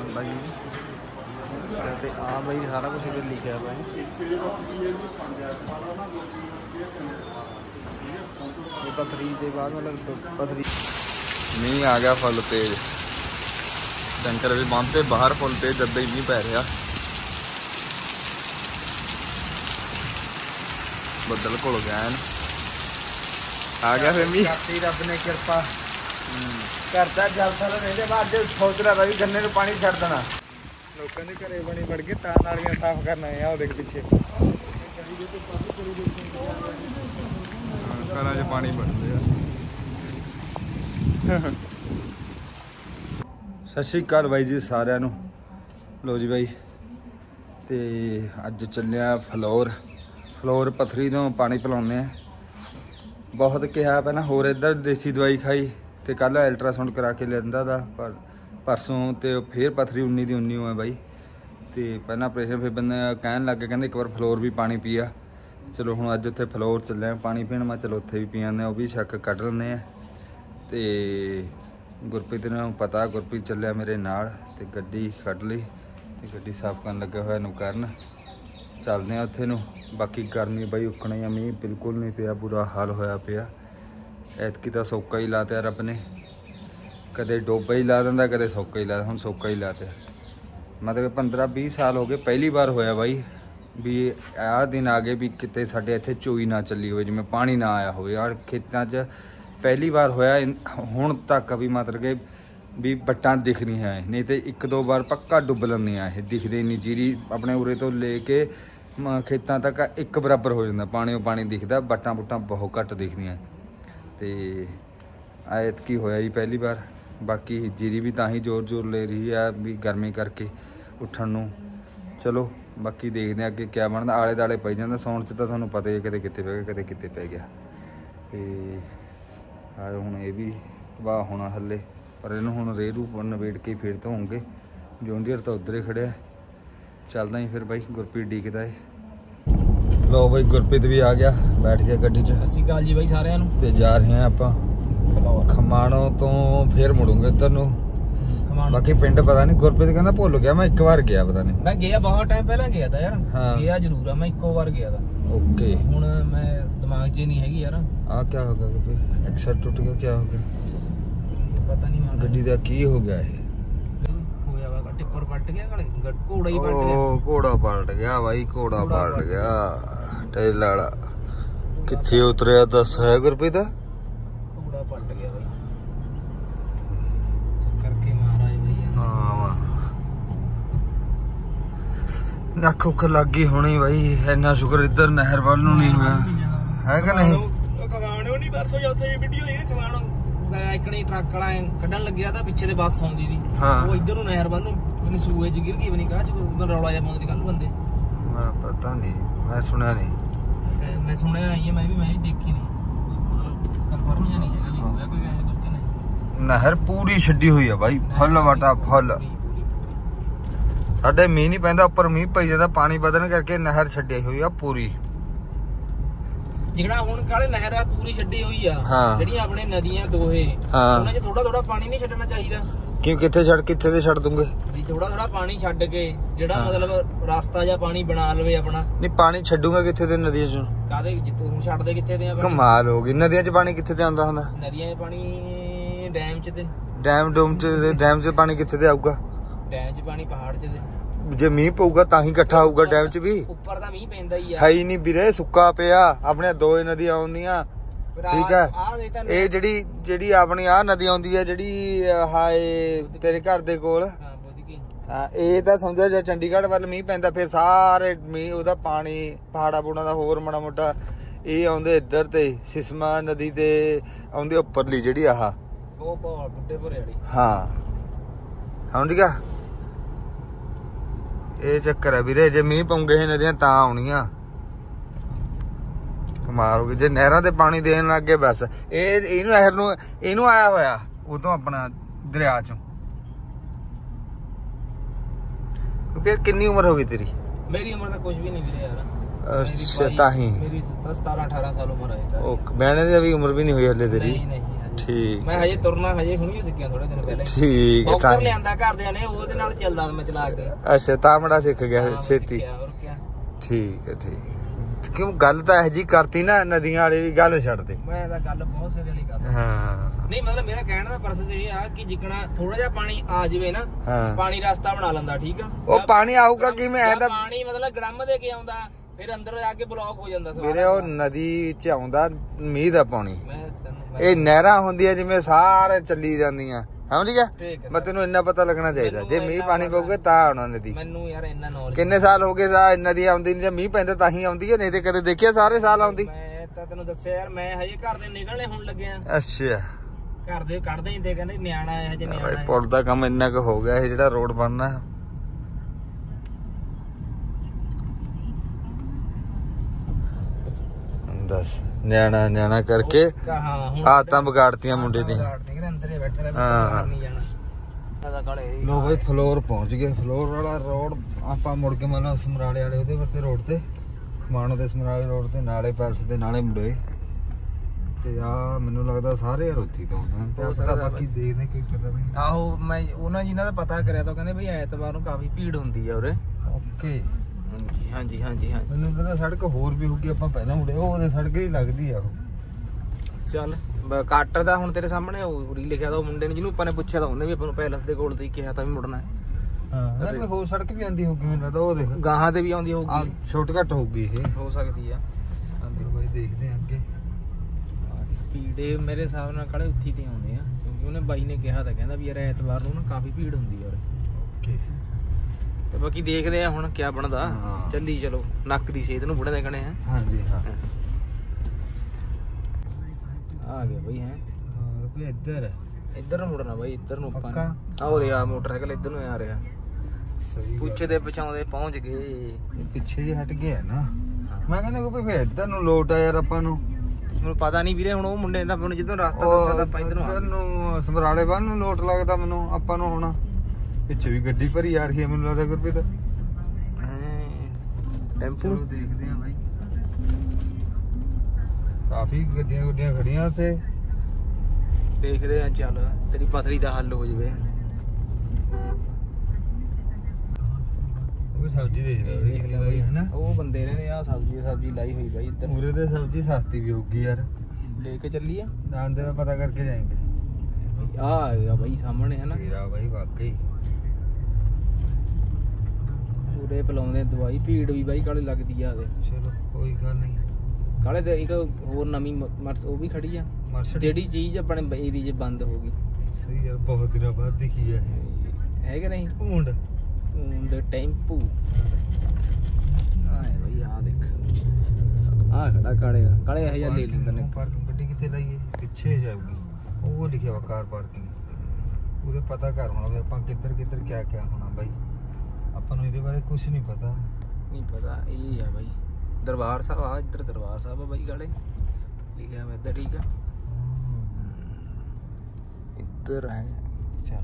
भाई ਤੇ ਆ ਬਈ ਸਾਰਾ ਕੁਝ ਇੱਧਰ ਲਿਖਿਆ ਹੋਇਆ ਹੈ। ਇਹ ਪਥਰੀ ਦੇ ਬਾਅਦ मतलब पथरी ਮੀਂਹ ਆ ਗਿਆ ਫੁੱਲ ਤੇਜ਼। ਟੈਂਕਰ ਵੀ ਬੰਦ ਤੇ ਬਾਹਰ ਫੁੱਲ ਤੇਜ਼ ਜਦਾਂ ਹੀ ਮੀਂਹ ਪੈ ਰਿਹਾ। ਬੱਦਲ ਘੁਲ ਗਿਆ ਐਨ। ਆ ਗਿਆ ਫਿਰ ਮੀਂਹ। ਰੱਬ ਨੇ ਕਿਰਪਾ ਕਰਤਾ ਜਲਦਾ ਇਹਦੇ ਬਾਅਦ ਜੇ ਸੋਚ ਰਿਹਾ ਵੀ ਗੰਨੇ ਨੂੰ ਪਾਣੀ ਛੱਡ ਦੇਣਾ। ਲੋਕਾਂ ਦੇ ਘਰੇ ਬਣੀ ਵੜ ਕੇ ਤਾਂ ਨਾਲੀਆਂ ਸਾਫ਼ ਕਰਨਾ ਆ। ਉਹ ਦੇਖ ਪਿੱਛੇ ਘਰਾਂ 'ਚ ਪਾਣੀ ਵੜਦੇ ਆ। ਸਤਿ ਸ਼੍ਰੀ ਅਕਾਲ ਬਾਈ ਜੀ ਸਾਰਿਆਂ ਨੂੰ। ਲੋ ਜੀ ਬਾਈ ਤੇ ਅੱਜ ਚੱਲਿਆ ਫਲੋਰ ਪਥਰੀ ਤੋਂ ਪਾਣੀ ਪਿਲਾਉਂਦੇ ਆ। ਬਹੁਤ ਕਿਹਾ ਪਹਿਲਾਂ ਹੋਰ ਇੱਧਰ ਦੇਸੀ ਦਵਾਈ ਖਾਈ ਤੇ ਕੱਲ ਅਲਟਰਾਸਾਊਂਡ ਕਰਾ ਕੇ ਲਿਆਂਦਾ ਦਾ ਪਰ परसों तो फिर पथरी 19 ਦੀ 19 है बाई। तो पहला ऑपरेशन फिर बंदे कहन लग गए कहते एक बार फ्लोर भी पानी पी आ। चलो हुण अज उत्थे फ्लोर चले पानी पीण। मैं चलो उत्थे भी पी आने वो भी शक कढ़ लें। तो गुरप्रीत ने पता गुरप्रीत चलिया मेरे नाल ते गड्डी कढ़ ली ते गड्डी साफ करन लगे होया नूं करन चलदे आ उत्थे नूं। बाकी गर्मी बई उकना ही मींह बिल्कुल नहीं पिया बुरा हाल होया पिया। ऐतकी तो सौका ही लाता रब ने कदे डोबा ही ला दिंदा कदे सौका ही ला हुण सौका ही लाते। मतलब 15-20 साल हो गए पहली बार होया बाई भी आ दिन आ गए भी किते साडे इत्थे चोई ना चली होवे जिवें पानी ना आया होवे। और खेतां 'च पहली बार होया हुण तक भी मतलब कि भी बट्टां दिख नहीं है। नहीं तो 1-2 बार पक्का डुब लंदियां ये दिखदे नहीं। जीरी अपने उरे तो लेके खेतां तक एक बराबर हो जांदा पानी दिखदा। बट्टां बुट्टां बहुत घट दिखदियां। ते ऐतकी होया जी पहली बार। बाकी जीरी भी तां ही जोर ले रही है भी गर्मी करके उठन नूं। चलो बाकी देखते हैं अगे क्या बनता। आले दाले पै जांदा सौण च तां तुहानूं पता ही कदे कित्ते पै गया कदे कित्ते पै गया। ते आ हुण ये भी तबाह होना हल्ले पर इहनूं हुण रेरू नवेड़ के फिर तो होंगे। जोंडियर तो उधर ही खड़िया चलदा ही फिर बाई गुरप्रीत डीकदा है। लो बाई गुरप्रीत भी आ गया बैठ गया गड्डी च। सत श्री अकाल जी बाई सारिਆਂ ਨੂੰ। ते जा रहे हैं आपां खमाणों तो फिर मुड़ूंगे इधर नूं। बाकी पिंड पता नहीं गुरप्रीत कहंदा भुल गया मैं एक बार गया पता नहीं। मैं गया बहुत टाइम पहला गया था यार। हाँ। गया जरूर है मैं इक्को बार गया था। ओके हुण मैं दिमाग 'च नहीं हैगी यार। आ क्या हो गया गुरप्रीत एक्सेट टूट गया क्या हो गया पता नहीं मां गड्डी दा की हो गया है। होया वा टिप्पर पलट गया घोड़ा ही पलट गया। ओ घोड़ा पलट गया भाई घोड़ा पलट गया टेल वाला किथे उतरिया दस है गुरप्रीत। घोड़ा पलट गया भाई करके महाराज भैया। हाँ नख उख लग गई होनी भाई। इन्ना शुक्र इधर नहर वाल नूं नहीं होया है कि नहीं। खवाणो नहीं परसों चौथे वीडियो है खवाणो इकनी ट्रक वाला कड्ढन लग्या था पिछे ते बस आउंदी दी। हाँ वो इधर नूं नहर वाल नूं सूए च गिर गई बनी कहा च रौला जा पाउंदे कल बंदे। मैं पता नहीं मैं सुनया नहीं। मैं सुनया आई है मैं भी देखी नहीं मतलब कंफर्म या नहीं है होया कोई ऐसा कुछ कि नहीं। नहर पूरी छड्डी हुई है भाई फुल वाटा फुल। साडे मींह नहीं पैंदा उपर मींह पई जांदा पानी बदन करके नहर छड्डी हुई है पूरी। जिहड़ा हुण काले नहर है पूरी छड्डी हुई आ। हाँ। ਜਿਹੜੀਆਂ ਆਪਣੇ ਨਦੀਆਂ ਦੋਹੇ ਉਹਨਾਂ 'ਚ ਥੋੜਾ ਪਾਣੀ ਨਹੀਂ ਛੱਡਣਾ ਚਾਹੀਦਾ। ਕਿਉਂ ਕਿੱਥੇ ਤੇ ਛੱਡ ਦੂੰਗੇ ਵੀ ਥੋੜਾ ਪਾਣੀ ਛੱਡ ਕੇ ਜਿਹੜਾ ਮਤਲਬ ਰਸਤਾ ਜਾਂ ਪਾਣੀ ਬਣਾ ਲਵੇ ਆਪਣਾ। ਨਹੀਂ ਪਾਣੀ ਛੱਡੂਗਾ ਕਿੱਥੇ ਤੇ ਨਦੀਆਂ 'ਚ ਕਾਦੇ ਜਿੱਥੇ ਹੁਣ ਛੱਡਦੇ ਕਿੱਥੇ ਤੇ ਆ। ਕਮਾਲ ਹੋ ਗਈ ਨਦੀਆਂ 'ਚ ਪਾਣੀ ਕਿੱਥੇ ਤੇ ਆਉਂਦਾ ਹੁੰਦਾ। ਨਦੀਆਂ 'ਚ ਪਾਣੀ ਡੈਮ 'ਚ ਤੇ ਡੈਮ 'ਚ ਪਾਣੀ ਕਿੱਥੇ ਤੇ ਆਊਗਾ। ਡੈਮ 'ਚ ਪਾਣੀ ਪਹਾੜ 'ਚ ਤੇ ਜੇ ਮੀਂਹ ਪਊਗਾ ਤਾਂ ਹੀ ਇਕੱਠਾ ਹੋਊਗਾ ਡੈਮ 'ਚ ਵੀ। ਉੱਪਰ ਤਾਂ ਮੀਂਹ ਪੈਂਦਾ ਹੀ ਆ। ਹੈ ਹੀ ਨਹੀਂ ਵੀਰੇ ਸੁੱਕਾ ਪਿਆ ਆਪਣੇ ਦੋ ਨਦੀਆਂ ਆਉਂਦੀਆਂ ਠੀਕ ਹੈ। ਇਹ ਜਿਹੜੀ ਆਪਣੀ ਆ ਨਦੀ ਆਉਂਦੀ ਹੈ ਜਿਹੜੀ ਹਾਏ ਤੇਰੇ ਘਰ ਦੇ ਕੋਲ ਹਾਂ ਇਹ ਤਾਂ ਸਮਝੋ ਜੇ ਚੰਡੀਗੜ੍ਹ ਵੱਲ ਮੀਂਹ ਪੈਂਦਾ ਫਿਰ ਸਾਰੇ ਮੀਂਹ ਉਹਦਾ ਪਾਣੀ ਪਹਾੜਾ ਪੂੜਾ ਦਾ ਹੋਰ ਮਾੜਾ ਮੋਟਾ ਇਹ ਆਉਂਦੇ ਇੱਧਰ ਤੇ ਸਿਸਮਾ ਨਦੀ ਤੇ ਆਉਂਦੀ ਉੱਪਰਲੀ ਜਿਹੜੀ ਆਹ ਉਹ ਬੁੱਢੇ ਭਰੇ ਵਾਲੀ ਹਾਂ ਸਮਝ ਗਿਆ। ਇਹ ਚੱਕਰ ਹੈ ਵੀਰੇ ਜੇ ਮੀਂਹ ਪਉਂਗੇ ਇਹ ਨਦੀਆਂ ਤਾਂ ਆਉਣੀਆਂ। ਕਮਾਲ ਹੋ ਗਈ ਜੇ ਨਹਿਰਾਂ ਤੇ ਪਾਣੀ ਦੇਣ ਲੱਗ ਗਏ ਬਸ ਇਹਨੂੰ ਨਹਿਰ ਨੂੰ ਇਹਨੂੰ ਆਇਆ ਹੋਇਆ ਉਹ ਤੋਂ ਆਪਣਾ ਦਰਿਆ ਚੋਂ। ਫਿਰ ਕਿੰਨੀ ਉਮਰ ਹੋ ਗਈ ਤੇਰੀ। ਮੇਰੀ ਉਮਰ ਤਾਂ ਕੁਝ ਵੀ ਨਹੀਂ ਵੀਰੇ ਯਾਰ। ਅੱਛਾ ਤਾਂ ਹੀ ਮੇਰੀ 17-18 ਸਾਲ ਉਮਰ ਹੈ। ਉਹ ਬਹਿਣੇ ਦੀ ਵੀ ਉਮਰ ਵੀ ਨਹੀਂ ਹੋਈ ਹਲੇ ਤੇਰੀ। ਨਹੀਂ ਠੀਕ ਮੈਂ ਹਜੇ ਤੁਰਨਾ ਹਜੇ ਹੁਣੀ ਸਿੱਖਿਆ ਥੋੜੇ ਦਿਨ ਪਹਿਲਾਂ ਠੀਕ ਹੈ ਬੌਕਰ ਲਿਆਂਦਾ ਘਰਦਿਆਂ ਨੇ ਉਹਦੇ ਨਾਲ ਚੱਲਦਾ ਮੈਂ ਚਲਾ ਕੇ ਅੱਛਾ ਤਾਮੜਾ ਸਿੱਖ ਗਿਆ ਹਾਂ, ਛੇਤੀ ਸਿੱਖਿਆ, ਹੋਰ ਕਿਆ। ਠੀਕ ਹੈ ਕਿਉਂ ਗੱਲ ਤਾਂ ਇਹ ਜੀ ਕਰਤੀ ਨਾ ਨਦੀਆਂ ਵਾਲੀ ਵੀ ਗੱਲ ਛੱਡ ਦੇ ਮੈਂ ਤਾਂ ਗੱਲ ਬਹੁਤ ਸੀਰੀਅਸਲੀ ਕਰਦਾ ਹਾਂ ਨਹੀਂ ਮਤਲਬ ਮੇਰਾ ਕਹਿਣ ਦਾ ਪਰਪਸ ਇਹ ਆ ਕਿ ਜਿੱਕਣਾ ਥੋੜਾ ਜਿਹਾ ਪਾਣੀ ਆ ਜਾਵੇ ਨਾ ਹਾਂ ਪਾਣੀ ਰਸਤਾ ਬਣਾ ਲੈਂਦਾ ਠੀਕ ਆ ਉਹ ਪਾਣੀ ਆਊਗਾ ਕਿਵੇਂ ਐ ਤਾਂ ਪਾਣੀ ਮਤਲਬ ਗੜਮ ਦੇ ਕੇ ਆਉਂਦਾ ਫਿਰ ਅੰਦਰ ਜਾ ਕੇ ਬਲੌਕ ਹੋ ਜਾਂਦਾ ਸਾਰਾ ਵੀਰੇ ਉਹ ਨਦੀ ਚ ਆਉਂਦਾ ਮੀਂਹ ਦਾ ਪਾਣੀ ਮੈਂ ਤੈਨੂੰ ਇਹ ਨਹਿਰਾਂ ਹੁੰਦੀਆਂ ਜਿਵੇਂ ਸਾਰੇ ਚੱਲੀ ਜਾਂਦੀਆਂ ਸਮਝ ਗਿਆ ਠੀਕ ਹੈ ਮੈਂ ਤੈਨੂੰ ਇੰਨਾ ਪਤਾ ਲੱਗਣਾ ਚਾਹੀਦਾ ਜੇ ਮੀਂਹ ਪਾਣੀ ਪਊਗਾ ਤਾਂ ਆਉਣਾ ਨਦੀ ਮੈਨੂੰ ਯਾਰ ਇੰਨਾ ਨੌਲੇਜ ਕਿੰਨੇ ਸਾਲ ਹੋ ਗਏ ਨਦੀ ਆਉਂਦੀ ਨਹੀਂ ਜੇ ਮੀਂਹ ਪੈਂਦਾ ਤਾਂ ਹੀ ਆਉਂਦੀ ਹੈ ਨਹੀਂ ਤੇ ਕਦੇ ਦੇਖਿਆ ਸਾਰੇ ਸਾਲ ਆਉਂਦੀ ਮੈਂ ਤਾਂ ਤੈਨੂੰ ਦੱਸਿਆ ਯਾਰ ਮੈਂ ਹਜੇ ਘਰ ਦੇ ਨਿਕਲਣੇ ਹੁਣ ਲੱਗਿਆ ਅੱਛਾ ਘਰ ਦੇ ਕੱਢਦੇ ਹੀ ਤੇ ਕਹਿੰਦੇ ਨਿਆਣਾ ਹੈ ਹਜੇ ਨਿਆਣਾ ਹੈ ਪੁਲ ਦਾ ਕੰਮ ਇੰਨਾ ਕੁ ਹੋ ਗਿਆ ਇਹ ਜਿਹੜਾ ਰੋਡ ਬਣਨਾ ਦੱਸ ਨਿਆਣਾ ਕਰਕੇ ਹਾਂ ਹੁਣ ਆਦਤਾਂ ਵਿਗਾੜਤੀਆਂ ਮੁੰਡੇ ਦੀਆਂ ਕਹਿੰਦੇ ਅੰਦਰ ਹੀ ਬੈਠਾ ਰਹਿ ਹਾਂ। ਬਾਹਰ ਨਹੀਂ ਜਾਣਾ ਇਹਦਾ ਕਾਲੇ ਲੋ ਬਈ ਫਲੋਰ ਪਹੁੰਚ ਗਏ ਫਲੋਰ ਵਾਲਾ ਰੋਡ ਆਪਾਂ ਮੁੜ ਕੇ ਮੰਨ ਲਓ ਸਮਰਾਲੇ ਵਾਲੇ ਉਹਦੇ ਵਰਤੇ ਰੋਡ ਤੇ ਖਮਾਣੋ ਦੇ ਸਮਰਾਲੇ ਰੋਡ ਤੇ ਨਾਲੇ ਪੈਲਸ ਦੇ ਨਾਲੇ ਮੁੜੇ ਤੇ ਆ ਮੈਨੂੰ ਲੱਗਦਾ ਸਾਰੇ ਰੋਤੀ ਤੋਂ ਤੇ ਆਪਾਂ ਬਾਕੀ ਦੇਖਦੇ ਕੋਈ ਪਤਾ ਵੀ ਨਹੀਂ ਆਹੋ ਮੈਂ ਉਹਨਾਂ ਜਿਨ੍ਹਾਂ ਦਾ ਪਤਾ ਕਰਿਆ ਤਾਂ ਕਹਿੰਦੇ ਬਈ ਐਤਵਾਰ ਨੂੰ ਕਾਫੀ ਭੀੜ ਹੁੰਦੀ ਆ ਉਰੇ ਓਕੇ ਹਾਂਜੀ ਹਾਂਜੀ ਹਾਂਜੀ ਮੈਨੂੰ ਕਹਿੰਦਾ ਸੜਕ ਹੋਰ ਵੀ ਹੋਊਗੀ ਆਪਾਂ ਪਹਿਲਾਂ ਮੁੜੇ ਉਹ ਉਹਦੇ ਸੜਕ ਹੀ ਲੱਗਦੀ ਆ ਉਹ ਚੱਲ ਕਾਟਰ ਦਾ ਹੁਣ ਤੇਰੇ ਸਾਹਮਣੇ ਉਰੀ ਲਿਖਿਆ ਤਾਂ ਉਹ ਮੁੰਡੇ ਨੇ ਜਿਹਨੂੰ ਆਪਾਂ ਨੇ ਪੁੱਛਿਆ ਤਾਂ ਉਹਨੇ ਵੀ ਆਪਾਂ ਨੂੰ ਪੈਲਸ ਦੇ ਕੋਲ ਤੇ ਕਿਹਾ ਤਾਂ ਵੀ ਮੁੜਨਾ ਹੈ ਹਾਂ ਨਾ ਕੋਈ ਹੋਰ ਸੜਕ ਵੀ ਆਂਦੀ ਹੋਊਗੀ ਮੈਨੂੰ ਲੱਗਦਾ ਉਹ ਦੇਖ ਗਾਹਾਂ ਤੇ ਵੀ ਆਉਂਦੀ ਆ ਹੋਊਗੀ ਸ਼ਾਰਟਕਟ ਹੋਊਗੀ ਇਹ ਹੋ ਸਕਦੀ ਆ ਆਂਦੀ ਬਾਈ ਦੇਖਦੇ ਆਂ ਅੱਗੇ ਭੀੜੇ ਮੇਰੇ ਹਿਸਾਬ ਨਾਲ ਕਾਲੇ ਉੱਥੀ ਤੇ ਆਉਂਦੇ ਆ ਕਿਉਂਕਿ ਉਹਨੇ ਬਾਈ ਨੇ ਕਿਹਾ ਤਾਂ ਕਹਿੰਦਾ ਵੀ ਯਾਰ ਐਤਵਾਰ ਨੂੰ ਨਾ ਕਾਫੀ ਭੀੜ ਹੁੰਦੀ ਆ ਉਰੇ ਓਕੇ ਤੇ ਬਾਕੀ ਦੇਖਦੇ ਆ ਹੁਣ ਕੀ ਬਣਦਾ ਹਾਂ। ਚੱਲੀ ਚਲੋ ਨੱਕ ਦੀ ਸੇਧ ਨੂੰ ਬੁੜੇ ਦੇ ਕਣੇ ਆ ਹਾਂਜੀ ਹਾਂ ਆ ਗਿਆ ਬਈ ਹੈ ਵੀ ਇੱਧਰ ਨੂੰ ਮੁੜਨਾ ਬਾਈ ਇੱਧਰ ਨੂੰ ਆਪਾਂ ਪੱਕਾ? ਆ ਹੋ ਰਿਹਾ ਮੋਟਰਸਾਈਕਲ ਇੱਧਰ ਨੂੰ ਆ ਰਿਹਾ ਸਹੀ ਪੁੱਛੇ ਦੇ ਪਛਾਉਂਦੇ ਪਹੁੰਚ ਗਏ ਪਿੱਛੇ ਜੇ ਹਟ ਗਿਆ ਨਾ ਮੈਂ ਕਹਿੰਦਾ ਕੋਈ ਫੇਰ ਇੱਧਰ ਨੂੰ ਲੋਟ ਆ ਯਾਰ ਆਪਾਂ ਨੂੰ ਮੈਨੂੰ ਪਤਾ ਨਹੀਂ ਵੀਰੇ ਹੁਣ ਉਹ ਮੁੰਡੇ ਦਾ ਮੈਨੂੰ ਜਿੱਦੋਂ ਰਸਤਾ ਦੱਸਿਆ ਤਾਂ ਆਪਾਂ ਇੱਧਰ ਨੂੰ ਆ ਇੱਧਰ ਨੂੰ ਸਮਰਾਲੇ ਵੱਲ ਨੂੰ ਲੋਟ ਲੱਗਦਾ ਮੈਨੂੰ ਆਪਾਂ ਨੂੰ ਹੁਣ ਪਿੱਛੇ ਵੀ ਗੱਡੀ ਭਰੀ ਆ ਰਹੀ ਹੈ ਮੈਨੂੰ ਲੱਗਦਾ ਗੁਰਪ੍ਰੀਤ ਟੈਂਪੂ ਚਲੋ ਦੇਖਦੇ ਆਂ ਬਾਈ ਕਾਫੀ ਗੱਡੀਆਂ ਖੜੀਆਂ ਉੱਥੇ ਦੇਖਦੇ ਆ ਚੱਲ ਤੇਰੀ ਪਥਰੀ ਦਾ ਹੱਲ ਹੋ ਜਵੇ ਉਹ ਸਬਜ਼ੀ ਦੇਖ ਰਿਹਾ ਬਾਈ ਹੈਨਾ ਉਹ ਬੰਦੇ ਨੇ ਆ ਸਬਜ਼ੀ ਲਾਈ ਹੋਈ ਬਾਈ ਇੱਧਰ ਉਰੇ ਤੇ ਸਬਜ਼ੀ ਸਸਤੀ ਵੀ ਹੋਊਗੀ ਯਾਰ ਲੈ ਕੇ ਚੱਲੀਏ ਆਂਦੇ ਮੈਂ ਪਤਾ ਕਰਕੇ ਜਾਏਂਗੇ ਆ ਗਿਆ ਬਾਈ ਸਾਹਮਣੇ ਹੈ ਨਾ ਤੇਰਾ ਬਾਈ ਵਾਕਈ ਪੂਰੇ ਪਲਾਉਂਦੇ ਦਵਾਈ ਭੀੜ ਵੀ ਬਾਈ ਕਾਲੇ ਲੱਗਦੀ ਆ ਦੇ ਚਲੋ ਕੋਈ ਗੱਲ ਨਹੀਂ ਕਾਲੇ ਤੇ ਇੱਕ ਹੋਰ ਨਵੀਂ ਉਹ ਵੀ ਖੜੀ ਆ ਮਰਸਡੀ ਜਿਹੜੀ ਚੀਜ਼ ਆਪਣੇ ਏਰੀਏ 'ਚ ਬੰਦ ਹੋ ਗਈ ਸਹੀ ਯਾਰ ਬਹੁਤ ਦਿਨਾਂ ਬਾਅਦ ਦਿਖੀ ਹੈ ਹੈ ਕਿ ਨਹੀਂ ਭੂੰਡ ਦੇ ਟੈਂਪੂ ਆਏ ਬਈ ਆ ਦੇਖ ਆ ਖੜਾ ਕਾਲੇ ਇਹ ਜਾਂ ਲੈ ਲੈਂਦੇ ਨੇ ਪਾਰਕਿੰਗ ਗੱਡੀ ਕਿੱਥੇ ਲਾਈਏ ਪਿੱਛੇ ਜਾਊਗੀ ਉਹ ਲਿਖਿਆ ਵਾ ਕਾਰ ਪਾਰਕਿੰਗ ਪੂਰੇ ਪਤਾ ਕਰ ਹੋਣਾ ਵੀ ਆਪਾਂ ਕਿੱਧਰ ਕਿਆ ਹੋਣਾ ਬਾਈ ਆਪਾਂ ਨੂੰ ਇਹਦੇ ਬਾਰੇ ਕੁਝ ਨਹੀਂ ਪਤਾ ਇਹ ਆ ਬਾਈ ਦਰਬਾਰ ਸਾਹਿਬ ਆ ਇੱਧਰ ਦਰਬਾਰ ਸਾਹਿਬ ਆ ਬਾਈ ਕਾਲੇ ਲਿਖਿਆ ਵਾ ਇੱਧਰ ਠੀਕ ਆ ਇੱਧਰ ਹੈ ਚੱਲ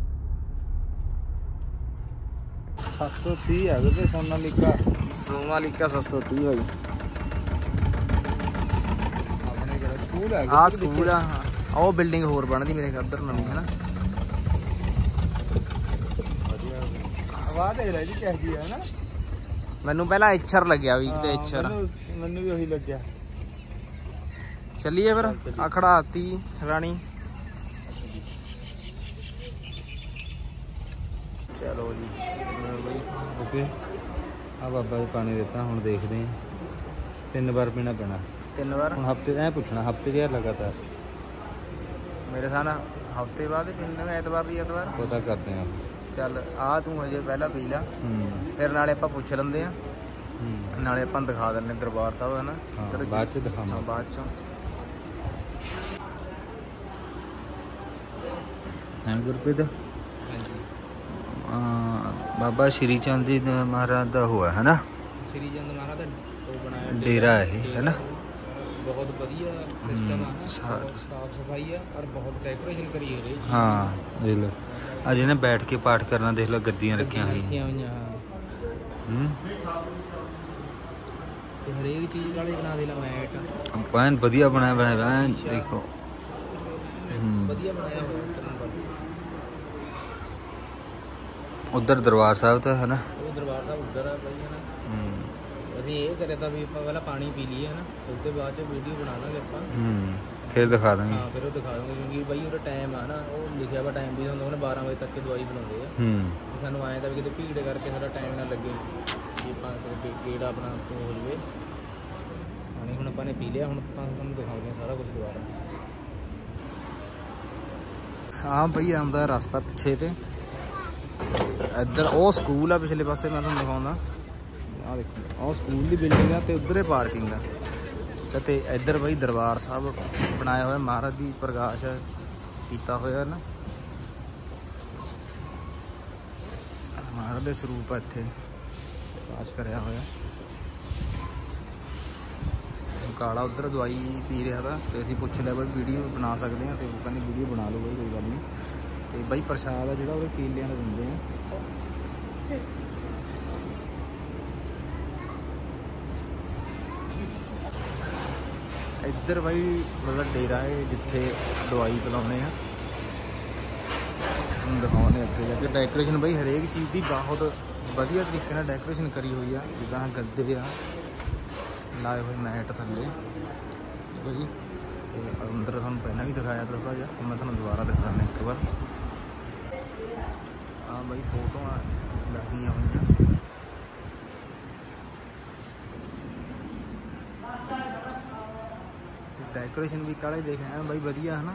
730 ਹੈ ਤੇ ਸੋਨਾਲੀਕਾ 730 ਬਾਈ ਆਪਣੇ ਕੋਲ ਸਕੂਲ ਹੈ ਆ ਸਕੂਲ ਆ ਉਹ ਬਿਲਡਿੰਗ ਹੋਰ ਬਣਦੀ ਮੇਰੇ ਖਿਆਲ ਉਧਰ ਨਵੀਂ ਹੈ ਨਾ ਆਵਾਜ਼ ਦੇ ਰਹੀ ਜੀ ਕਿਹਦੀ ਹੈ ਨਾ ਮੈਨੂੰ ਪਹਿਲਾਂ ਇੱਛਰ ਲੱਗਿਆ ਵੀ ਕਿਤੇ ਇੱਛਰ ਮੈਨੂੰ ਵੀ ਉਹੀ ਲੱਗਿਆ ਚੱਲੀਏ ਫਿਰ ਅਖੜਾਤੀ ਰਾਣੀ ਚਲੋ ਜੀ ਓਕੇ ਆ ਬਾਬਾ ਜੀ ਪਾਣੀ ਦਿੱਤਾ ਹੁਣ ਦੇਖਦੇ ਹਾਂ 3 ਵਾਰ ਪੀਣਾ ਪੈਣਾ 3 ਵਾਰ ਹੁਣ ਹਫਤੇ ਐ ਪੁੱਛਣਾ ਹਫਤੇ ਜਿਹਾ ਲਗਾਤਾਰ ਮੇਰੇ ਸਾਹ ਨਾਲ ਹਫਤੇ ਬਾਅਦ ਪਿੰਨ ਐਤਵਾਰ ਦੀ ਐਤਵਾਰ ਪਤਾ ਕਰਦੇ ਹਾਂ ਚੱਲ ਆ ਤੂੰ ਹਜੇ ਪਹਿਲਾਂ ਪੀ ਲਾ ਫਿਰ ਨਾਲੇ ਆਪਾਂ ਪੁੱਛ ਲੈਂਦੇ ਆ ਨਾਲੇ ਆਪਾਂ ਦਿਖਾ ਦਿੰਦੇ ਦਰਬਾਰ ਸਾਹਿਬ ਹੈ ਨਾ ਬਾਅਦ ਚ ਦਿਖਾਵਾਂ ਬਾਅਦ ਚ ਗੁਰਪ੍ਰੀਤ ਬਾਬਾ ਸ਼੍ਰੀ ਚੰਦ ਜੀ ਮਹਾਰਾਜ ਦਾ ਹੋਇਆ ਹੈ ਨਾ ਸ਼੍ਰੀ ਚੰਦ ਮਹਾਰਾਜ ਦਾ ਉਹ ਬਣਾਇਆ ਡੇਰਾ ਇਹ ਹੈ ਨਾ ਬਹੁਤ ਵਧੀਆ ਸਿਸਟਮ ਆ ਸਾਫ ਸਫਾਈ ਆ ਔਰ ਬਹੁਤ ਡੈਕੋਰੇਸ਼ਨ ਕਰੀ ਹੋਈ ਹੈ ਹਾਂ ਦੇਖ ਲਓ ਅੱਜ ਇਹਨੇ ਬੈਠ ਕੇ ਪਾਠ ਕਰਨਾ ਦੇਖ ਲਓ ਗੱਦੀਆਂ ਰੱਖੀਆਂ ਹੋਈਆਂ ਤੇ ਹਰੇਕ ਚੀਜ਼ ਵਾਲੇ ਬਣਾ ਦੇ ਲਾ ਮੈਟ ਐਨ ਵਧੀਆ ਬਣਾਇਆ ਐਨ ਦੇਖੋ ਵਧੀਆ ਬਣਾਇਆ ਹੋਇਆ ਟਰਨ ਬਾਈ। ਉਧਰ ਦਰਬਾਰ ਸਾਹਿਬ ਤਾਂ ਹੈ ਨਾ, ਉਹ ਦਰਬਾਰ ਸਾਹਿਬ ਉੱਧਰ ਆ ਬਾਈ ਹੈ ਨਾ। ਅਸੀਂ ਇਹ ਕਰਿਆ ਤਾਂ ਵੀ ਆਪਾਂ ਪਹਿਲਾਂ ਪਾਣੀ ਪੀ ਲਈਏ ਹੈ ਨਾ, ਉਸ ਤੋਂ ਬਾਅਦ 'ਚ ਵੀਡੀਓ ਬਣਾ ਲਾਂਗੇ ਆਪਾਂ। ਫਿਰ ਦਿਖਾ ਦਾਂਗੇ। ਹਾਂ ਫਿਰ ਉਹ ਦਿਖਾ ਦੂੰਗੇ, ਕਿਉਂਕਿ ਬਾਈ ਉਹਦਾ ਟਾਈਮ ਆ ਨਾ, ਉਹ ਲਿਖਿਆ ਵਾ ਟਾਈਮ ਵੀ ਹੁੰਦਾ, ਉਹਨੇ 12 ਵਜੇ ਤੱਕ ਦਵਾਈ ਬਣਾਉਂਦੇ ਆ। ਸਾਨੂੰ ਆਏ ਤਾਂ ਵੀ ਕਿਤੇ ਭੀੜ ਕਰਕੇ ਸਾਡਾ ਟਾਈਮ ਨਾ ਲੱਗੇ, ਵੀ ਆਪਾਂ ਕਿਤੇ ਗੇੜ ਆਪਣਾ ਹੋ ਜਾਵੇ। ਪਾਣੀ ਹੁਣ ਆਪਾਂ ਨੇ ਪੀ ਲਿਆ, ਹੁਣ ਆਪਾਂ ਤੁਹਾਨੂੰ ਦਿਖਾਉਂਦੇ ਹਾਂ ਸਾਰਾ ਕੁਝ ਦੁਬਾਰਾ। ਹਾਂ ਬਈ ਆਉਂਦਾ ਰਸਤਾ ਪਿੱਛੇ ਤੇ ਇੱਧਰ ਉਹ ਸਕੂਲ ਆ ਪਿਛਲੇ ਪਾਸੇ, ਮੈਂ ਤੁਹਾਨੂੰ ਦਿਖਾਉਂਦਾ। ਆਹ ਦੇਖੋ ਉਹ ਸਕੂਲ ਦੀ ਬਿਲਡਿੰਗ ਆ ਤੇ ਉੱਧਰ ਹੀ ਪਾਰਕਿੰਗ ਆ। ਤੇ ਇੱਧਰ ਬਈ ਦਰਬਾਰ ਸਾਹਿਬ ਬਣਾਇਆ ਹੋਇਆ, ਮਹਾਰਾਜ ਦੀ ਪ੍ਰਕਾਸ਼ ਕੀਤਾ ਹੋਇਆ ਨਾ, ਮਹਾਰਾਜ ਦੇ ਸਰੂਪ ਆ ਇੱਥੇ ਪ੍ਰਕਾਸ਼ ਕਰਿਆ ਹੋਇਆ। ਕਾਲਾ ਉੱਧਰ ਦਵਾਈ ਪੀ ਰਿਹਾ ਤਾ ਤੇ ਅਸੀਂ ਪੁੱਛ ਲਿਆ ਬਈ ਵੀਡੀਓ ਬਣਾ ਸਕਦੇ ਹਾਂ, ਤੇ ਉਹ ਕਹਿੰਦੇ ਵੀਡੀਓ ਬਣਾ ਲਓ ਬਈ, ਕੋਈ ਗੱਲ ਨਹੀਂ। ਤੇ ਬਈ ਪ੍ਰਸ਼ਾਦ ਆ ਜਿਹੜਾ ਉਹ ਕੇਲਿਆਂ ਦਾ ਦਿੰਦੇ ਆ। ਇੱਧਰ ਬਾਈ ਮਤਲਬ ਡੇਰਾ ਹੈ ਜਿੱਥੇ ਦਵਾਈ ਪਿਲਾਉਂਦੇ ਆ। ਹੁਣ ਦਿਖਾਉਂਦੇ ਅੱਗੇ ਜਾ ਕੇ ਡੈਕੋਰੇਸ਼ਨ ਬਾਈ ਹਰੇਕ ਚੀਜ਼ ਦੀ ਬਹੁਤ ਵਧੀਆ ਤਰੀਕੇ ਨਾਲ ਡੈਕੋਰੇਸ਼ਨ ਕਰੀ ਹੋਈ ਆ। ਜਿੱਦਾਂ ਗੱਦੇ ਆ ਲਾਏ ਹੋਏ, ਮੈਟ ਥੱਲੇ, ਠੀਕ ਹੈ ਜੀ। ਤੇ ਅੰਦਰ ਤੁਹਾਨੂੰ ਪਹਿਲਾਂ ਵੀ ਦਿਖਾਇਆ ਥੋੜ੍ਹਾ ਜਿਹਾ, ਹੁਣ ਮੈਂ ਤੁਹਾਨੂੰ ਦੁਬਾਰਾ ਦਿਖਾਉਂਦਾ ਇੱਕ ਵਾਰ। ਹਾਂ ਬਾਈ ਫੋਟੋਆਂ ਲੱਗੀਆਂ ਹੋਈਆਂ। ਡੈਕੋਰੇਸ਼ਨ ਵੀ ਕਾਲੇ ਦੇਖਿਆ ਬਾਈ ਵਧੀਆ ਹੈ ਨਾ।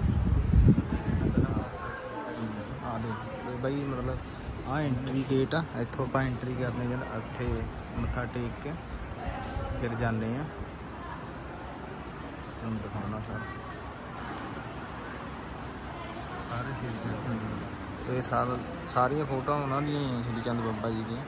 ਆ ਦੇ ਬਾਈ ਮਤਲਬ ਆ ਐਂਟਰੀ ਗੇਟ ਆ, ਇੱਥੋਂ ਆਪਾਂ ਐਂਟਰੀ ਕਰਨੇ ਜਦ ਇੱਥੇ ਮੱਥਾ ਟੇਕ ਕੇ ਫਿਰ ਜਾਂਦੇ ਆ। ਤੁਹਾਨੂੰ ਦਿਖਾਉਣਾ ਸਾਰੇ ਇਹ ਸਾਰੀਆਂ ਫੋਟੋਆਂ ਉਹਨਾਂ ਦੀਆਂ ਹੀ ਸ਼੍ਰੀ ਚੰਦ ਬਾਬਾ ਜੀ ਦੀਆਂ।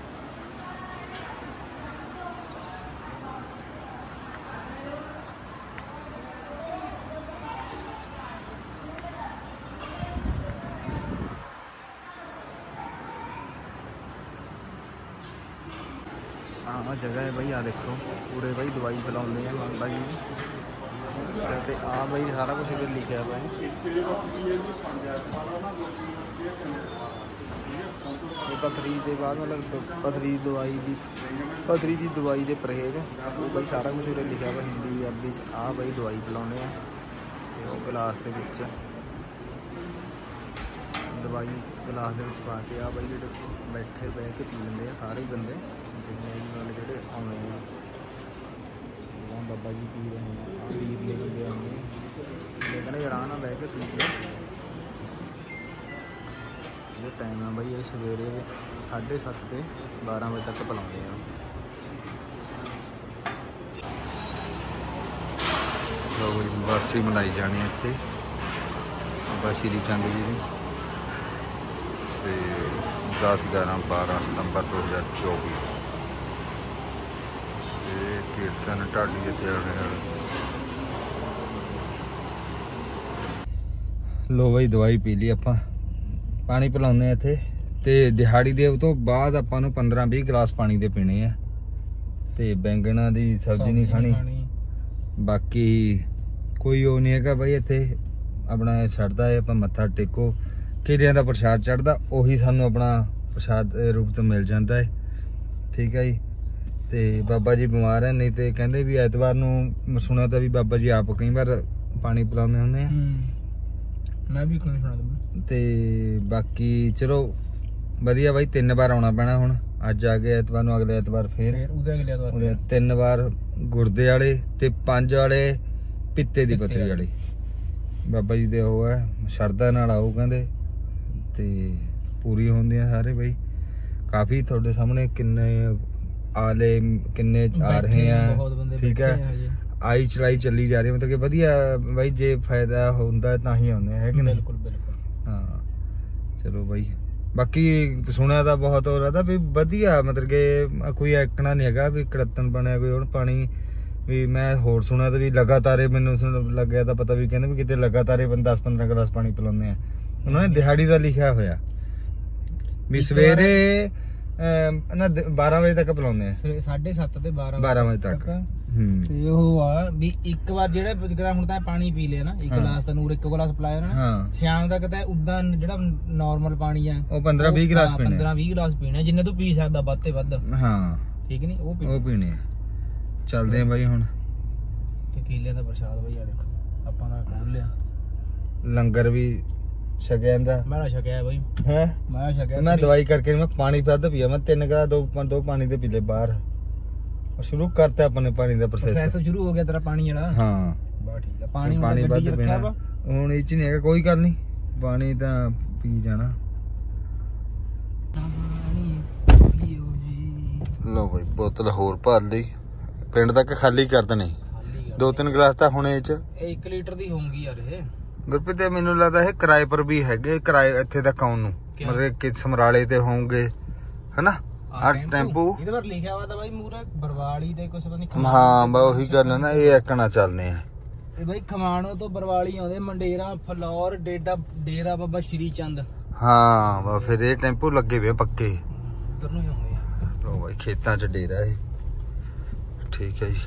ਆਹ ਜਗ੍ਹਾ ਹੈ ਬਾਈ, ਆ ਦੇਖੋ ਪੂਰੇ ਬਾਈ ਦਵਾਈ ਪਿਲਾਉਂਦੇ ਆ ਬਾਬਾ ਜੀ। ਤੇ ਆ ਬਾਈ ਸਾਰਾ ਕੁਝ ਇੱਧਰ ਲਿਖਿਆ ਬਾਈ। ਇਹ ਪੱਥਰੀ ਦੇ ਬਾਅਦ ਮਤਲਬ ਪੱਥਰੀ ਦੀ ਦਵਾਈ ਦੇ ਪਰਹੇਜ਼, ਉਹ ਬਾਈ ਸਾਰਾ ਕੁਝ ਉਰੇ ਲਿਖਿਆ ਵਾ ਹਿੰਦੀ ਪੰਜਾਬੀ 'ਚ। ਆ ਬਾਈ ਦਵਾਈ ਪਿਲਾਉਂਦੇ ਆ ਤੇ ਉਹ ਗਲਾਸ ਦੇ ਵਿੱਚ ਦਵਾਈ ਗਲਾਸ ਦੇ ਵਿੱਚ ਪਾ ਕੇ ਆ ਬਾਈ ਜਿਹੜੇ ਬਹਿ ਕੇ ਪੀ ਲੈਂਦੇ ਆ ਸਾਰੇ ਹੀ ਬੰਦੇ, ਜਿੰਨੇ ਵੀ ਵਾਲੇ ਜਿਹੜੇ ਆਉਂਦੇ ਆ। ਬਾਬਾ ਜੀ ਪੀ ਰਹੇ ਨੇ, ਆ ਵੀਰ ਲੈ ਕੇ ਗਏ ਹੁੰਦੇ, ਕਹਿੰਦੇ ਆਰਾਮ ਨਾਲ ਬਹਿ ਕੇ ਪੀ ਲਓ। ਇਹ ਟਾਈਮ ਆ ਬਾਈ, ਇਹ ਸਵੇਰੇ 7:30 ਤੇ 12 ਵਜੇ ਤੱਕ ਪਿਲਾਉਂਦੇ ਆ। ਬਰਸੀ ਮਨਾਈ ਜਾਣੀ ਇੱਥੇ ਬਾਬਾ ਸ਼੍ਰੀ ਚੰਦ ਜੀ ਦੀ, ਤੇ 10, 11, 12 ਸਤੰਬਰ 2024 ਇਹ ਕੀਰਤਨ ਢਾਡੀ ਜਿੱਥੇ ਆਉਣੇ ਵਾਲੇ। ਲੋ ਬਾਈ ਦਵਾਈ ਪੀ ਲਈ ਆਪਾਂ, ਪਾਣੀ ਪਿਲਾਉਂਦੇ ਆ ਇੱਥੇ। ਤੇ ਦਿਹਾੜੀ ਦੇ ਤੋਂ ਬਾਅਦ ਆਪਾਂ ਨੂੰ 15-20 ਗਲਾਸ ਪਾਣੀ ਦੇ ਪੀਣੇ ਆ। ਤੇ ਬੈਂਗਣਾ ਦੀ ਸਬਜ਼ੀ ਨਹੀਂ ਖਾਣੀ, ਬਾਕੀ ਕੋਈ ਉਹ ਨਹੀਂ ਹੈਗਾ ਬਾਈ। ਇੱਥੇ ਆਪਣਾ ਛੱਡਦਾ ਹੈ, ਆਪਾਂ ਮੱਥਾ ਟੇਕੋ, ਕੇਲਿਆਂ ਦਾ ਪ੍ਰਸ਼ਾਦ ਚੜ੍ਹਦਾ, ਉਹੀ ਸਾਨੂੰ ਆਪਣਾ ਪ੍ਰਸ਼ਾਦ ਰੂਪ ਤੋਂ ਮਿਲ ਜਾਂਦਾ ਹੈ, ਠੀਕ ਹੈ ਜੀ। ਤੇ ਬਾਬਾ ਜੀ ਬਿਮਾਰ ਹੈ, ਨਹੀਂ ਤੇ ਕਹਿੰਦੇ ਵੀ ਐਤਵਾਰ ਨੂੰ ਸੁਣਿਆ ਤਾਂ ਵੀ ਬਾਬਾ ਜੀ ਆਪ ਕਈ ਵਾਰ ਪਾਣੀ ਪਿਲਾਉਂਦੇ ਹੁੰਦੇ ਆ। ਮੈਂ ਵੀ ਕੋਈ ਸੁਣਾ। ਤੇ ਬਾਕੀ ਚਲੋ ਵਧੀਆ ਬਾਈ, 3 ਵਾਰ ਆਉਣਾ ਪੈਣਾ ਹੁਣ। ਅੱਜ ਆ ਗਏ ਐਤਵਾਰ ਨੂੰ, ਅਗਲੇ ਐਤਵਾਰ ਫੇਰ ਉਹਦੇ 3 ਵਾਰ ਗੁਰਦੇ ਵਾਲੇ ਤੇ 5 ਵਾਲੇ ਪਿੱਤੇ ਦੀ ਪੱਥਰੀ ਵਾਲੀ। ਬਾਬਾ ਜੀ ਦੇ ਉਹ ਹੈ ਸ਼ਰਧਾ ਨਾਲ ਆਓ ਕਹਿੰਦੇ, ਤੇ ਪੂਰੀ ਹੁੰਦੀਆਂ ਸਾਰੇ ਬਾਈ। ਕਾਫੀ ਤੁਹਾਡੇ ਸਾਹਮਣੇ ਕਿੰਨੇ ਆਲੇ ਕਿੰਨੇ ਆ ਰਹੇ ਆ, ਠੀਕ ਹੈ। ਆਈ ਚੜਾਈ ਚੱਲੀ ਜਾ ਰਹੀ, ਮਤਲਬ ਕਿ ਵਧੀਆ ਬਾਈ। ਜੇ ਫਾਇਦਾ ਹੁੰਦਾ ਤਾਂ ਹੀ ਆਉਂਦੇ ਹੈ ਕਿ ਨਹੀਂ? ਬਿਲਕੁਲ ਬਿਲਕੁਲ। ਹਾਂ ਚਲੋ ਬਾਈ, ਬਾਕੀ ਸੁਣਿਆ ਤਾਂ ਬਹੁਤ ਹੋ ਰਿਹਾ ਤਾਂ ਵੀ ਵਧੀਆ, ਮਤਲਬ ਕਿ ਕੋਈ ਐਕਣਾ ਨਹੀਂ ਹੈਗਾ ਵੀ ਕੜਤਨ ਬਣਿਆ ਕੋਈ। ਹੁਣ ਪਾਣੀ ਵੀ ਮੈਂ ਹੋਰ ਸੁਣਿਆ ਤਾਂ ਵੀ ਲਗਾਤਾਰ, ਮੈਨੂੰ ਲੱਗਿਆ ਤਾਂ ਪਤਾ ਵੀ ਕਹਿੰਦੇ ਵੀ ਕਿਤੇ ਲਗਾਤਾਰ 10-15 ਗਲਾਸ ਪਾਣੀ ਪਿਲਾਉਂਦੇ ਆ। ਉਹਨਾਂ ਨੇ ਦਿਹਾੜੀ ਦਾ ਲਿਖਿਆ ਹੋਇਆ ਵੀ ਸਵੇਰੇ ਨਾ 12 ਵਜੇ ਤੱਕ ਪਿਲਾਉਂਦੇ ਆ 7:30 ਤੇ 12 ਵਜੇ ਤੱਕ। ਤੇ ਉਹ ਆ ਵੀ ਇੱਕ ਵਾਰ ਜਿਹੜਾ ਹੁਣ ਤਾਂ ਪਾਣੀ ਪੀ ਲਿਆ ਨਾ, ਇੱਕ ਗਲਾਸ ਤਾਂ ਨੂਰ ਇੱਕ ਗਲਾਸ ਪਿਲਾਇਆ ਨਾ, ਹਾਂ ਸ਼ਾਮ ਤੱਕ ਤਾਂ ਉਦਾਂ ਜਿਹੜਾ ਨਾਰਮਲ ਪਾਣੀ ਆ ਉਹ 15-20 ਗਲਾਸ ਪੀਣੇ, 15-20 ਗਲਾਸ ਪੀਣੇ ਜਿੰਨੇ ਤੂੰ ਪੀ ਸਕਦਾ ਵੱਧ ਤੇ ਵੱਧ। ਹਾਂ ਠੀਕ ਨਹੀਂ, ਉਹ ਪੀਣੇ ਆ। ਚੱਲਦੇ ਆ ਬਾਈ ਹੁਣ। ਤੇ ਕੇਲਿਆਂ ਦਾ ਪ੍ਰਸ਼ਾਦ ਬਈ ਆ ਦੇਖੋ ਆਪਾਂ ਦਾ ਖੋਲ ਲਿਆ, ਲੰਗਰ ਵੀ ਛਕਿਆ ਜਾਂਦਾ। ਮੈਂ ਨਾ ਛਕਿਆ ਬਈ, ਹੈ ਮੈਂ ਛਕਿਆ। ਮੈਂ ਦਵਾਈ ਕਰਕੇ ਮੈਂ ਪਾਣੀ ਵੱਧ ਪੀਆ, ਮੈਂ 3 ਗਲਾਸ ਦੋ ਪਾਣੀ ਦੇ ਪੀ ਲਏ ਬਾਹਰ। ਸ਼ੁਰੂ ਕਰਤਾ ਆਪਣੇ ਪਾਣੀ ਦਾ ਪ੍ਰੋਸੈਸ ਸ਼ੁਰੂ ਹੋ ਗਿਆ ਤੇਰਾ ਪਾਣੀ ਵਾਲਾ। ਹਾਂ ਬਾ ਠੀਕ ਆ, ਪਾਣੀ ਵੱਧ ਪੀਣਾ ਹੁਣ। ਇਹ ਚ ਨਹੀਂ ਹੈਗਾ, ਕੋਈ ਗੱਲ ਨਹੀਂ, ਪਾਣੀ ਤਾਂ ਪੀ ਜਾਣਾ। ਲੋ ਬਾਈ ਬੋਤਲ ਹੋਰ ਭਰ ਲਈ, ਪਿੰਡ ਤੱਕ ਖਾਲੀ ਕਰ ਦੇਣੀ। 2-3 ਗਲਾਸ ਤਾਂ ਹੁਣੇ ਚ 1 ਲੀਟਰ ਦੀ ਹੋਊਗੀ ਯਾਰ ਇਹ। ਗੁਰਪ੍ਰੀਤ ਤੇ ਮੈਨੂੰ ਲੱਗਦਾ ਇਹ ਕਿਰਾਏ ਪਰ ਵੀ ਹੈਗੇ, ਕਿਰਾਏ ਇੱਥੇ ਤੱਕ ਆਉਣ ਨੂੰ, ਮਤਲਬ ਕਿ ਸਮਰਾਲੇ ਤੇ ਹੋਣਗੇ ਹਨਾ ਆ ਟੈਂਪੂ। ਇਹਦੇ ਪਰ ਲਿਖਿਆ ਹੋਇਆ ਤਾਂ ਬਾਈ ਮੂਰੇ ਬਰਵਾਲੀ ਤੇ ਕੁਛ ਪਤਾ ਨਹੀਂ। ਹਾਂ ਬਾ ਉਹੀ ਗੱਲ ਹੈ ਨਾ, ਇਹ ਐਕਣਾ ਚੱਲਦੇ ਆ। ਇਹ ਬਾਈ ਖਮਾਣੋ ਤੋਂ ਬਰਵਾਲੀ ਆਉਂਦੇ, ਮੰਡੇਰਾ, ਫਲੌਰ, ਡੇਰਾ ਬਾਬਾ ਸ਼੍ਰੀ ਚੰਦ। ਹਾਂ ਬਾ ਫਿਰ ਇਹ ਟੈਂਪੂ ਲੱਗੇ ਵੇ ਪੱਕੇ ਉਧਰ ਨੂੰ ਹੀ ਆਉਂਦੇ ਆ। ਲੋ ਬਾਈ ਖੇਤਾਂ ਚ ਡੇਰਾ ਇਹ, ਠੀਕ ਹੈ ਜੀ,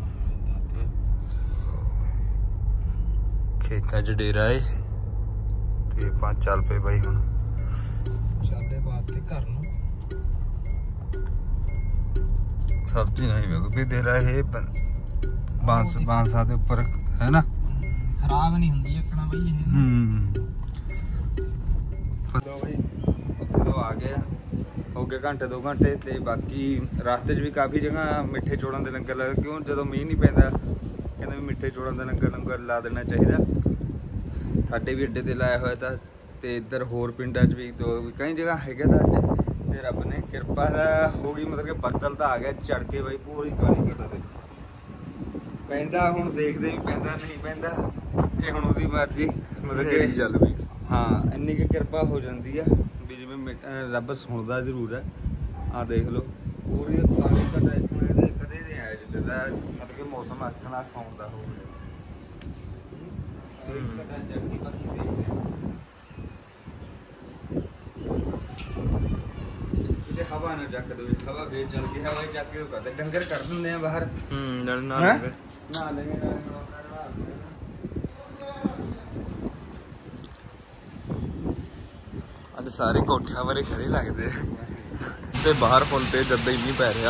ਖੇਤਾਂ ਚ ਡੇਰਾ ਏ। ਤੇ ਆਪਾਂ ਚੱਲ ਪਏ ਬਾਈ ਹੁਣ ਸਾਡੇ ਬਾਤ ਤੇ ਘਰ ਨੂੰ। ਸਬਜ਼ੀ ਨਹੀਂ ਵੇਖੋ ਵੀ ਦੇ ਰਿਹਾ ਇਹ ਬਾਂਸਾਂ ਦੇ ਉੱਪਰ ਹੈ ਨਾ, ਖਰਾਬ ਨਹੀਂ ਹੁੰਦੀ ਇੱਕਣਾ ਬਈ ਇਹ। ਲੋ ਬਈ ਲੋ ਆ ਗਏ, ਹੋ ਗਏ ਘੰਟੇ 2 ਘੰਟੇ। ਤੇ ਬਾਕੀ ਰਸਤੇ 'ਚ ਵੀ ਕਾਫੀ ਜਗ੍ਹਾ ਮਿੱਠੇ ਚੌਲਾਂ ਦੇ ਲੰਗਰ ਲੱਗੇ, ਕਿਉਂ ਜਦੋਂ ਮੀਂਹ ਨਹੀਂ ਪੈਂਦਾ ਕਹਿੰਦੇ ਵੀ ਮਿੱਠੇ ਚੌਲਾਂ ਦਾ ਲੰਗਰ ਲਾ ਦੇਣਾ ਚਾਹੀਦਾ। ਸਾਡੇ ਵੀ ਅੱਡੇ ਤੇ ਲਾਇਆ ਹੋਇਆ ਤਾਂ, ਤੇ ਇੱਧਰ ਹੋਰ ਪਿੰਡਾਂ 'ਚ ਵੀ ਕਈ ਜਗ੍ਹਾ ਹੈਗਾ ਤਾਂ ਅੱਜ। ਤੇ ਰੱਬ ਨੇ ਕਿਰਪਾ ਦਾ ਹੋ ਗਈ, ਮਤਲਬ ਕਿ ਬੱਦਲ ਤਾਂ ਆ ਗਿਆ ਚੜ ਕੇ ਬਾਈ ਪੂਰੀ ਕਾਲੀ ਘਟਾ ਤੇ ਪੈਂਦਾ। ਹੁਣ ਦੇਖਦੇ ਵੀ ਪੈਂਦਾ ਨਹੀਂ ਪੈਂਦਾ, ਇਹ ਹੁਣ ਉਹਦੀ ਮਰਜ਼ੀ, ਮਤਲਬ ਕਿ ਚੱਲ ਵੀ ਹਾਂ ਇੰਨੀ ਕੁ ਕਿਰਪਾ ਹੋ ਜਾਂਦੀ ਆ ਵੀ ਜਿਵੇਂ ਰੱਬ ਸੁਣਦਾ ਜ਼ਰੂਰ ਹੈ। ਆਹ ਦੇਖ ਲਓ ਪੂਰੀ ਕਾਲੀ ਘਟਾ ਇਹਦੇ ਕਦੇ ਦੇ ਆਇਆ ਜਿੱਦਾਂ ਮਤਲਬ ਕਿ ਮੌਸਮ ਆਖਣਾ ਸੌਣ ਦਾ ਹੋ ਗਿਆ। ਘਟਾ ਚੜ੍ਹਦੀ ਬਾਕੀ ਦੇਖਦੇ ਇਹਦੇ ਹਵਾ ਨਾ ਚੱਕ ਦੇਵੇ, ਹਵਾ ਫੇਰ ਚੱਲ ਕੇ ਹਵਾ ਚੱਕ ਕੇ ਉਹ ਕਰਦੇ ਡੰਗਰ ਕੱਢ ਦਿੰਦੇ ਆ ਬਾਹਰ। ਨਾ ਲੈਂਗੇ ਅੱਜ ਸਾਰੇ ਕੋਠਿਆਂ ਬਾਰੇ ਖੜੇ ਲੱਗਦੇ ਤੇ ਬਾਹਰ ਫੁੱਲ ਤੇ ਜਦ ਹੀ ਨਹੀਂ ਪੈ ਰਿਹਾ,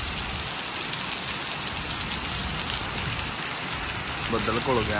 ਬੱਦਲ ਘੁਲ ਗਿਆ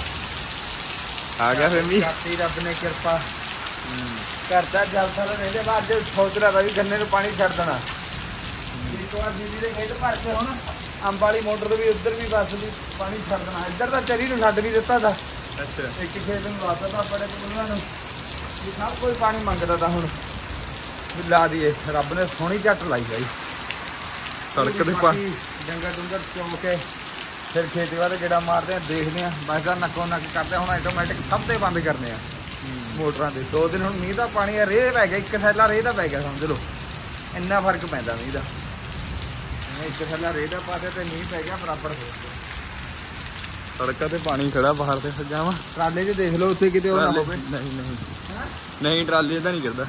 ਆ ਗਿਆ ਫਿਰ ਵੀ ਰੱਬ ਨੇ ਕਿਰਪਾ ਕਰਦਾ। ਜਲ ਥਲ ਰਹਿੰਦੇ ਬਾਅਦ ਜੇ ਸੋਚ ਰਿਹਾ ਤਾ ਵੀ ਗੰਨੇ ਨੂੰ ਪਾਣੀ ਛੱਡ ਦੇਣਾ। ਇੱਕ ਵਾਰ ਦੀਦੀ ਦੇ ਖੇਤ ਭਰ ਕੇ ਹੁਣ ਅੰਬ ਵਾਲੀ ਮੋਟਰ ਤੋਂ ਵੀ ਉੱਧਰ ਵੀ ਬਸ ਵੀ ਪਾਣੀ ਛੱਡ ਦੇਣਾ। ਇੱਧਰ ਤਾਂ ਚਰੀ ਨੂੰ ਛੱਡ ਵੀ ਦਿੱਤਾ ਤਾ। ਅੱਛਾ ਇੱਕ ਖੇਤ ਨੂੰ ਲਾਤਾ ਤਾਂ ਬੜੇ ਕੁੜੀਆਂ ਨੂੰ ਵੀ ਸਭ ਕੋਈ ਪਾਣੀ ਮੰਗਦਾ ਤਾਂ ਹੁਣ ਵੀ ਲਾ ਦਈਏ। ਰੱਬ ਨੇ ਸੋਹਣੀ ਝੱਟ ਲਾਈ ਗਈ ਸੜਕ ਦੇ ਪਾਸ। ਡੰਗਰ ਡੁੰਗਰ ਚੋ ਕੇ ਫਿਰ ਖੇਤੀਬਾੜੀ ਗੇੜਾ ਮਾਰਦੇ ਆ, ਦੇਖਦੇ ਆ ਬਸ ਦਾ ਨੱਕੋ ਨੱਕ ਕਰਦੇ ਹੁਣ ਆਟੋਮੈਟਿਕ ਸਭ ਤੇ ਬੰਦ ਕਰਨੇ ਆ ਮੋਟਰਾਂ ਦੇ। 2 ਦਿਨ ਹੁਣ ਮੀਂਹ ਦਾ ਪਾਣੀ ਆ, ਰੇਹ ਪੈ ਗਿਆ, ਇੱਕ ਥੈਲਾ ਰੇਹ ਦਾ ਪੈ ਗਿਆ ਸਮਝ ਲਓ, ਇੰਨਾ ਫਰਕ ਪੈਂਦਾ ਮੀਂਹ ਦਾ। ਇੱਕ ਥੈਲਾ ਰੇਹ ਦਾ ਪਾ ਦੇ ਤੇ ਮੀਂਹ ਪੈ ਗਿਆ ਬਰਾਬਰ ਹੋ ਗਿਆ। ਸੜਕਾਂ ਤੇ ਪਾਣੀ ਖੜਾ ਬਾਹਰ ਤੇ ਸੱਜਾਵਾਂ ਟਰਾਲੇ 'ਚ ਦੇਖ ਲਓ ਉੱਥੇ ਕਿਤੇ ਉਹ ਨਾ ਹੋਵੇ। ਨਹੀਂ ਟਰਾਲੇ ਤਾਂ ਨਹੀਂ ਕਰਦਾ।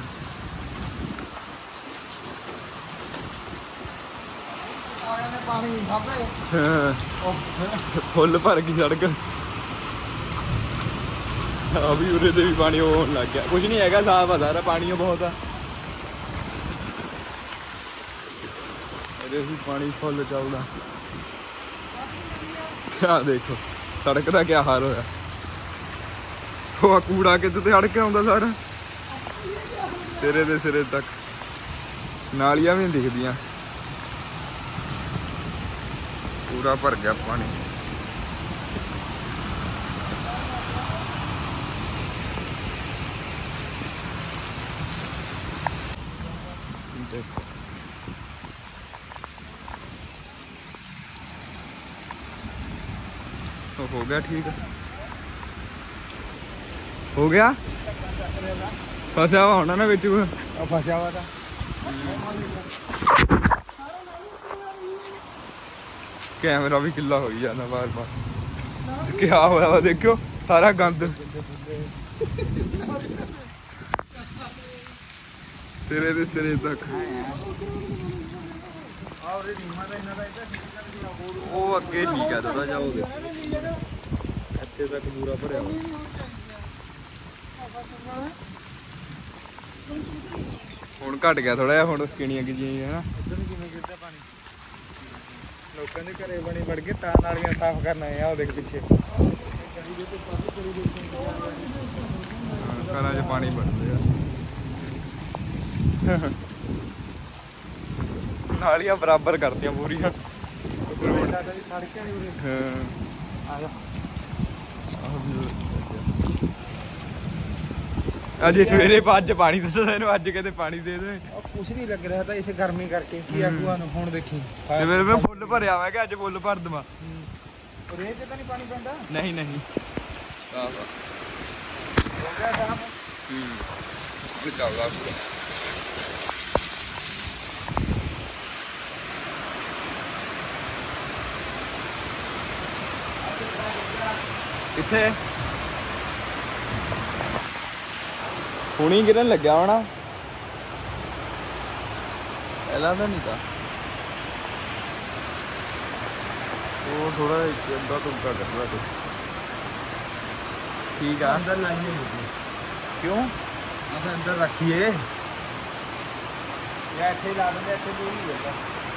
ਪਾਣੀ ਫੁੱਲ ਭਰ ਗਈ ਸੜਕ। ਆ ਵੀ ਉਰੇ ਤੇ ਵੀ ਪਾਣੀ ਹੋਣ ਲੱਗ ਗਿਆ। ਕੁਝ ਨਹੀਂ ਹੈਗਾ, ਸਾਫ ਆ ਸਾਰਾ, ਪਾਣੀ ਬਹੁਤ ਆ। ਇਹਦੇ ਵੀ ਪਾਣੀ ਫੁੱਲ ਚੱਲਦਾ। ਆ ਦੇਖੋ ਸੜਕ ਦਾ ਕੀ ਹਾਲ ਹੋਇਆ। ਉਹ ਕੂੜਾ ਕਿਤੇ ਤੇ ਅੜ ਕੇ ਆਉਂਦਾ ਸਾਰਾ ਸਿਰੇ ਦੇ ਸਿਰੇ ਤੱਕ। ਨਾਲੀਆਂ ਵੀ ਨਹੀਂ ਦਿਖਦੀਆਂ, ਪੂਰਾ ਭਰ ਗਿਆ ਪਾਣੀ। ਹੋ ਗਿਆ ਠੀਕ, ਹੋ ਗਿਆ। ਫਸਿਆ ਵਾ ਹੋਣਾ ਨਾ ਵਿੱਚ, ਫਸਿਆ ਵਾ ਤਾਂ ਕੈਮਰਾ ਵੀ ਕਿੱਲਾ ਹੋਈ ਜਾਂਦਾ ਬਾਰ ਬਾਰ। ਕਿਆ ਹੋਇਆ ਵਾ ਦੇਖਿਓ, ਸਾਰਾ ਗੰਦ ਸਿਰੇ ਦੇ ਸਿਰੇ ਤੱਕ। ਔਰ ਇਹ ਨੀਮਾ ਦਾ ਇਹਨਾਂ ਦਾ ਉਹ ਅੱਗੇ ਠੀਕ ਆ ਥੋੜਾ ਜਿਹਾ ਉਹ ਦੇਖੋ ਇੱਥੇ ਤੱਕ ਪੂਰਾ ਭਰਿਆ ਵਾ। ਹੁਣ ਘਟ ਗਿਆ ਥੋੜਾ ਜਿਹਾ, ਹੁਣ ਕਿਣੀਆਂ ਕਿਜੀਆਂ ਹੈ ਨਾ। ਇੱਧਰ ਨੂੰ ਕਿਵੇਂ ਗਿਰਦਾ ਪਾਣੀ? ਲੋਕਾਂ ਦੇ ਘਰੇ ਬਣੀ ਵੜ ਕੇ ਤਾਂ ਨਾਲੀਆਂ ਸਾਫ਼ ਕਰਨ ਆਏ ਆ। ਉਹ ਦੇਖ ਪਿੱਛੇ ਘਰਾਂ 'ਚ ਪਾਣੀ ਵੜਦੇ ਆ। ਨਾਲੀਆਂ ਬਰਾਬਰ ਕਰਤੀਆਂ ਪੂਰੀਆਂ। ਸਾਡਾ ਵੀ ਸੜਕਾਂ ਨਹੀਂ ਉਰੇ। ਹਾਂ ਆ ਜਾ। ਅੱਜ ਸਵੇਰੇ ਅੱਜ ਪਾਣੀ ਦੱਸਦਾ ਇਹਨੂੰ, ਅੱਜ ਕਹਿੰਦੇ ਪਾਣੀ ਦੇ ਦੇ। ਉਹ ਕੁਛ ਨਹੀਂ ਲੱਗ ਰਿਹਾ ਤਾਂ ਇਸੇ ਗਰਮੀ ਕਰਕੇ ਕੀ ਆਗੂਆਂ ਨੂੰ। ਹੁਣ ਦੇਖੀ ਸਵੇਰੇ ਮੈਂ ਫੁੱਲ ਭਰਿਆ, ਮੈਂ ਕਿਹਾ ਅੱਜ ਫੁੱਲ ਭਰ ਦਵਾਂ। ਰੇਤ ਤੇ ਤਾਂ ਨਹੀਂ ਪਾਣੀ ਪੈਂਦਾ? ਨਹੀਂ ਨਹੀਂ ਹੋ ਗਿਆ ਸਾਫ਼। ਚੱਲਦਾ ਕਿੱਥੇ ਹੁਣੀ ਗਿਰਨ ਲੱਗਿਆ ਹੋਣਾ, ਪਹਿਲਾਂ ਤਾਂ ਨਹੀਂ ਤਾਂ। ਉਹ ਥੋੜਾ ਅੱਧਾ ਤੁਮਕਾ ਕਰਦਾ ਤੇ ਠੀਕ ਆ। ਅੰਦਰ ਲਾਈਏ ਕਿਉਂ ਆਪਾਂ ਅੰਦਰ ਰੱਖੀਏ ਜਾਂ ਇੱਥੇ ਹੀ ਲਾ ਦਿੰਦੇ? ਇੱਥੇ ਦੂਰ ਹੀ ਹੋਗਾ।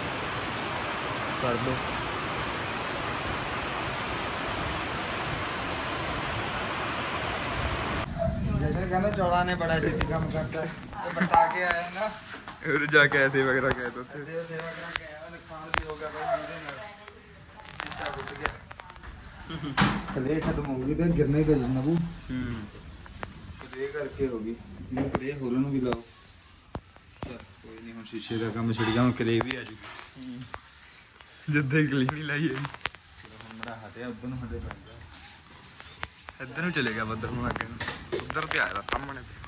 ਕਰ ਦੋ। जैसे कहना चौड़ा ने बड़ा ड्यूटी काम करता है तो बता के आया ना। फिर जाके ऐसे वगैरह कह दो थे। देव सेवा करा के आया, नुकसान भी होगा भाई मुझे ना। शीशा टूट गया। क्ले खत्म होगी तो गिरने का नबू। क्ले करके होगी मैं क्ले होरे नु भी लाओ। चल कोई नहीं, हम शीशे का काम छिड़ जाऊं, क्ले भी आ जूगी जिद्दे क्लीन नहीं लाई है। चलो मेरा हटे उधर नु हटे पैंदा। ਇੱਧਰ ਨੂੰ ਚਲੇ ਗਿਆ ਬੱਦਰ ਨੂੰ, ਅੱਗੇ ਨੂੰ ਉੱਧਰ ਤੇ ਆਇਆ ਸਾਹਮਣੇ ਤੇ।